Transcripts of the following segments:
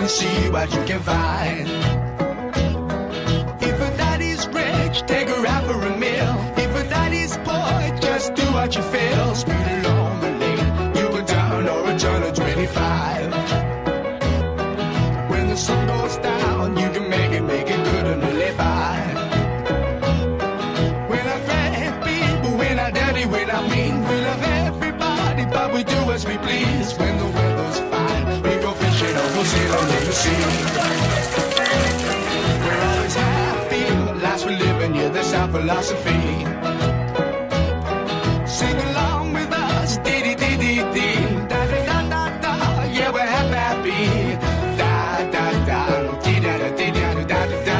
see what you can find. If a daddy's rich, take her out for a meal. If a daddy's poor, just do what you feel. Speed along the lane, you go down or a turn of 25. When the sun goes down, you can make it good and live by. We're not great people, we're not dirty, we're not mean. We love everybody, but we do as we please. When the weather's fine, we go fishing or go sailing in the sea. We're always happy, lives we're living, yeah, that's our philosophy. Sing along with us, dee-dee-dee-dee-dee, da-da-da-da-da, yeah, we're happy. Da-da-da, dee-da-da-dee-da-da-da-da.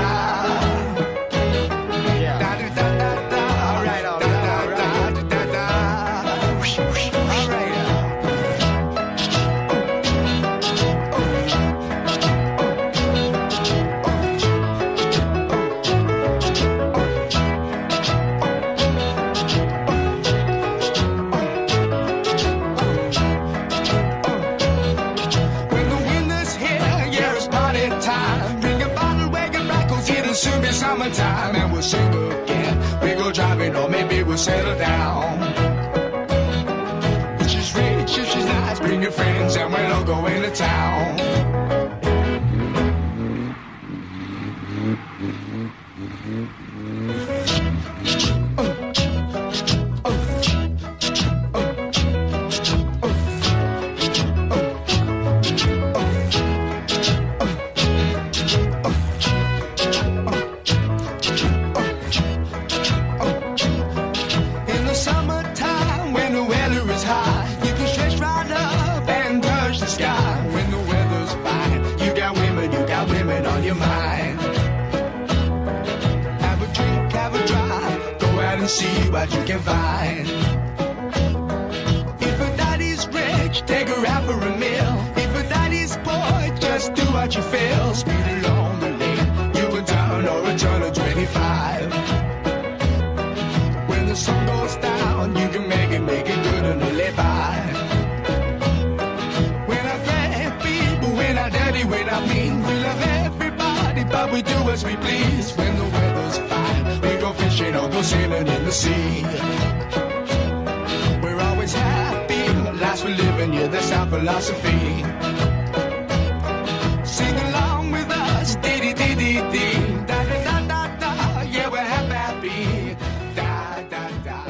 Soon be summertime and we'll sing again. We go driving or maybe we'll settle down. If she's rich, if she's nice, bring your friends and we'll all go into town. On your mind, have a drink, have a drive, go out and see what you can find. If a daddy's rich, take her out for a meal. If a daddy's poor, just do what you feel. Speed along the lane, you go down or a turn of 25. When the sun goes down, you can make it good and live by. We're not great people, we're not dirty, we're not mean. We love everybody, but we do as we please. When the weather's fine, we go fishing or go sailing in the sea. We're always happy, lives we're living, yeah, that's our philosophy. Sing along with us, dee-dee-dee-dee-dee, da-da-da-da-da, yeah, we're happy, da-da-da.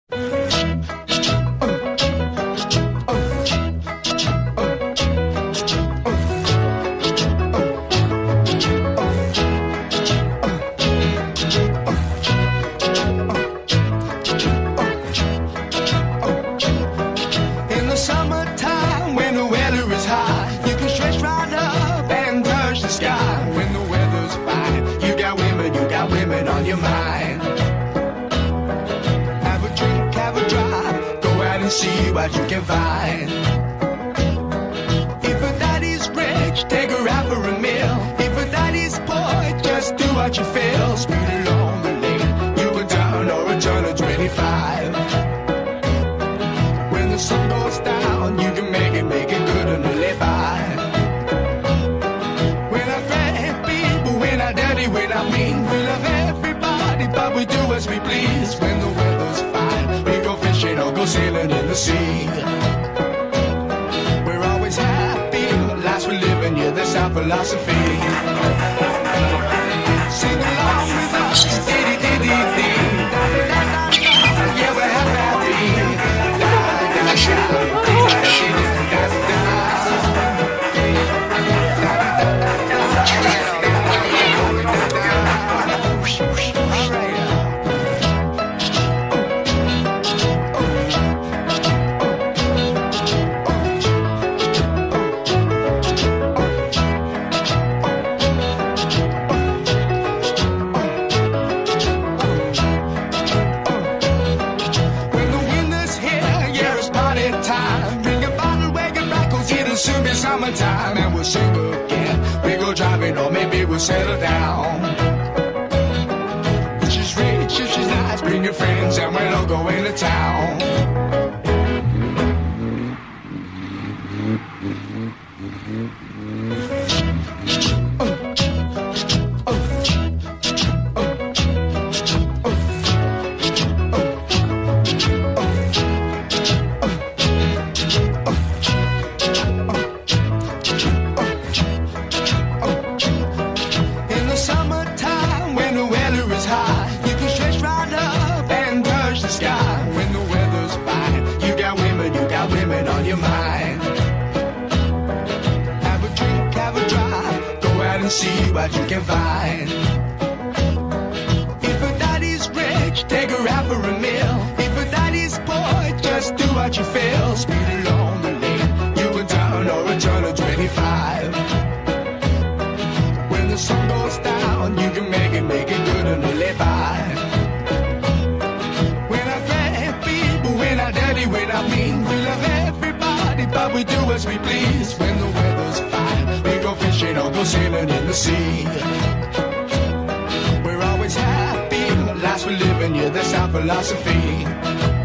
On your mind, have a drink, have a drive, go out and see what you can find. If a daddy's rich, take her out for a meal. If a daddy's poor, just do what you feel. Speed along the lane, you go down or a turn of 25. When the sun goes down, you can make it good and live by. We're not great people, we're not dirty, we're not mean. We love everybody, but we do as we please. When the weather's fine, we go fishing or go sailing in the sea. We're always happy, lives we're living, yeah, that's our philosophy. Sing along with us, dee-dee-dee-dee-dee, da-da-da-da-da, yeah, we're happy, summertime and we'll sing again. We go driving or maybe we'll settle down. If she's rich, if she's nice, bring your friends and we'll all go into town. and see what you can find. If a daddy's rich, take her out for a meal. If a daddy's poor, just do what you feel. Speed along the lane, you go down or a turn of 25. When the sun goes down, you can make it good and live by. When I grab people, when I daddy, when I mean, we love everybody, but we do as we please. When the weather's fine, we go fishing or go sailing in the sea. We're always happy, last for living, yeah, that's our philosophy.